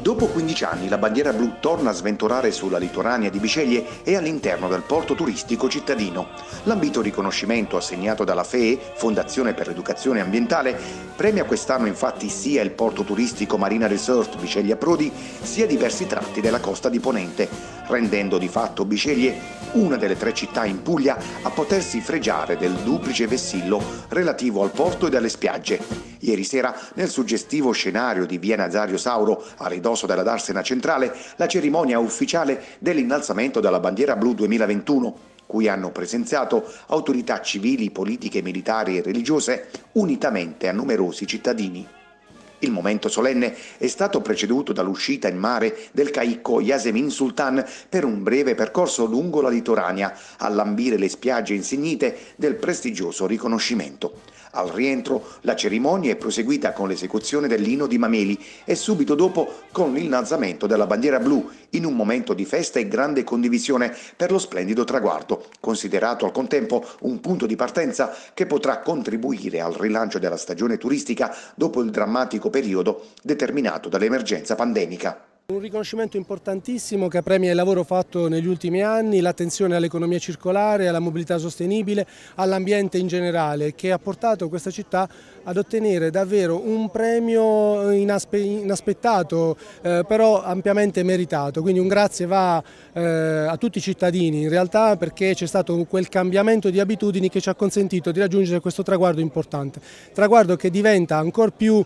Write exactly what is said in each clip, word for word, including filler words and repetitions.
Dopo quindici anni la bandiera blu torna a sventolare sulla litoranea di Biceglie e all'interno del porto turistico cittadino. L'ambito riconoscimento assegnato dalla F E E, Fondazione per l'Educazione Ambientale, premia quest'anno infatti sia il porto turistico Marina Resort Biceglie Approdi, sia diversi tratti della costa di Ponente, rendendo di fatto Biceglie una delle tre città in Puglia a potersi fregiare del duplice vessillo relativo al porto e alle spiagge. Ieri sera, nel suggestivo scenario di via Nazario Sauro, a ridosso della Darsena centrale, la cerimonia ufficiale dell'innalzamento della bandiera blu duemilaventuno, cui hanno presenziato autorità civili, politiche, militari e religiose, unitamente a numerosi cittadini. Il momento solenne è stato preceduto dall'uscita in mare del caicco Yasemin Sultan per un breve percorso lungo la litoranea, a lambire le spiagge insignite del prestigioso riconoscimento. Al rientro la cerimonia è proseguita con l'esecuzione dell'inno di Mameli e subito dopo con l'innalzamento della bandiera blu, in un momento di festa e grande condivisione per lo splendido traguardo, considerato al contempo un punto di partenza che potrà contribuire al rilancio della stagione turistica dopo il drammatico periodo determinato dall'emergenza pandemica. Un riconoscimento importantissimo che premia il lavoro fatto negli ultimi anni, l'attenzione all'economia circolare, alla mobilità sostenibile, all'ambiente in generale, che ha portato questa città ad ottenere davvero un premio inaspe inaspettato, eh, però ampiamente meritato. Quindi un grazie va eh, a tutti i cittadini in realtà, perché c'è stato quel cambiamento di abitudini che ci ha consentito di raggiungere questo traguardo importante. Traguardo che diventa ancora più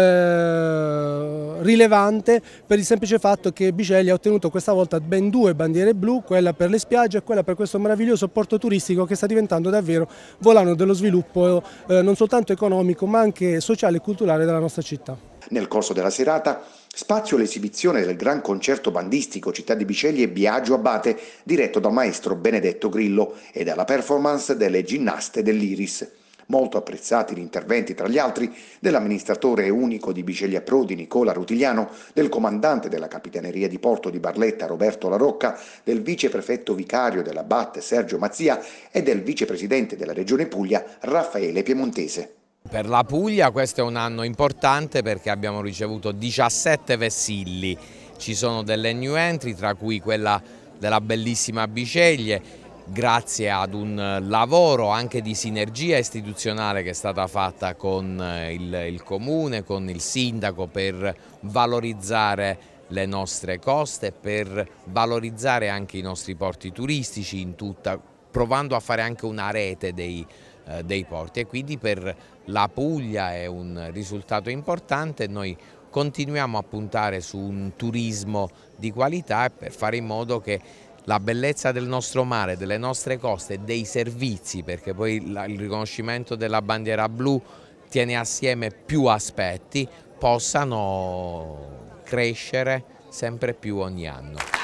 eh, rilevante per il semplice fatto che Biceglie ha ottenuto questa volta ben due bandiere blu, quella per le spiagge e quella per questo meraviglioso porto turistico che sta diventando davvero volano dello sviluppo eh, non soltanto economico ma anche sociale e culturale della nostra città. Nel corso della serata spazio all'esibizione del gran concerto bandistico Città di Biceglie Biagio Abate, diretto dal maestro Benedetto Grillo, e dalla performance delle ginnaste dell'Iris. Molto apprezzati gli interventi, tra gli altri, dell'amministratore unico di Biceglie Approdi Nicola Rutigliano, del comandante della Capitaneria di Porto di Barletta Roberto La Rocca, del viceprefetto vicario della B A T Sergio Mazzia e del vicepresidente della Regione Puglia Raffaele Piemontese. Per la Puglia questo è un anno importante perché abbiamo ricevuto diciassette vessilli, ci sono delle new entry tra cui quella della bellissima Biceglie, grazie ad un lavoro anche di sinergia istituzionale che è stata fatta con il, il Comune, con il Sindaco, per valorizzare le nostre coste, per valorizzare anche i nostri porti turistici in tutta, provando a fare anche una rete dei, eh, dei porti, e quindi per la Puglia è un risultato importante. Noi continuiamo a puntare su un turismo di qualità per fare in modo che la bellezza del nostro mare, delle nostre coste e dei servizi, perché poi il riconoscimento della bandiera blu tiene assieme più aspetti, possano crescere sempre più ogni anno.